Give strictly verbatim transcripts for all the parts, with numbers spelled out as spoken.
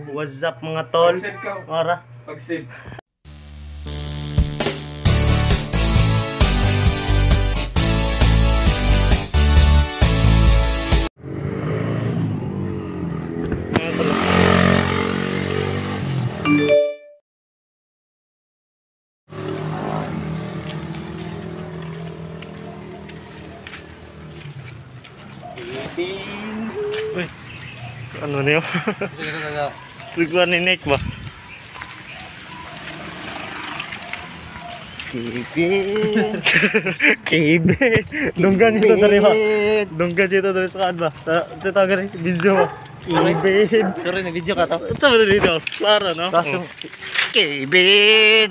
What's up mga tol? Mara. Pag-save. Uy, ano niyo? Liguan ni Nick ba? Kibin. Kibin. Dunggan dito dari ba? Dunggan dito dari sa kan ba? Sa taga ni video ba? Kibin. Sorry na video ka to. Sa ba dito? Klaro no? Kaso Kibin.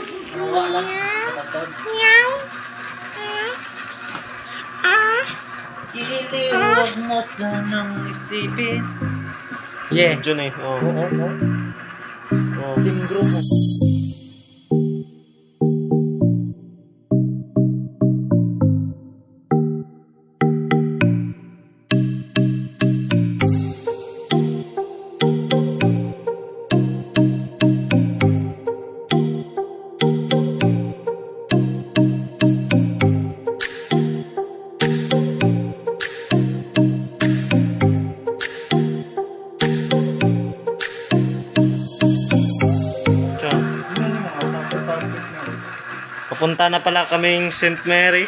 Kili, huwag mo sanang isipin. Yeah. Diyan eh. Oo, oo, oo. Oh, Timbro mo. Papunta na pala kaming Saint Mary.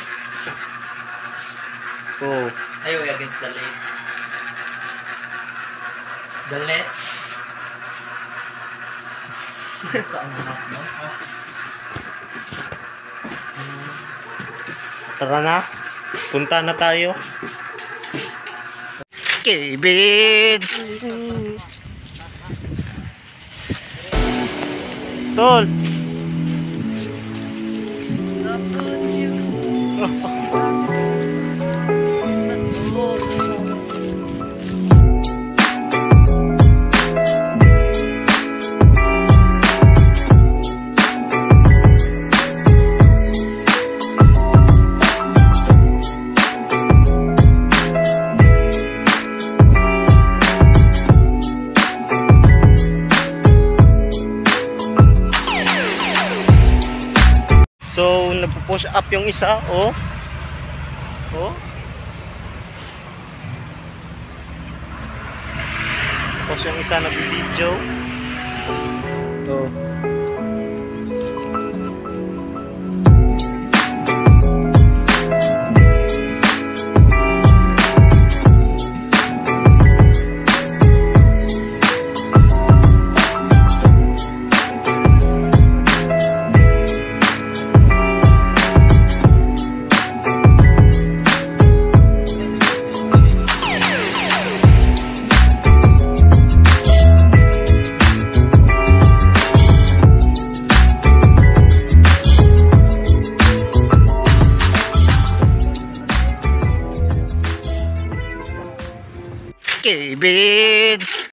Oh. Ayaw against the lake. The net. Saan mo mas no? Tara na. Punta na tayo. Kibin. Tol. So, nagpo-push up yung isa, oh. Oh. Tapos yung isa nag-video. Oh. Kibin.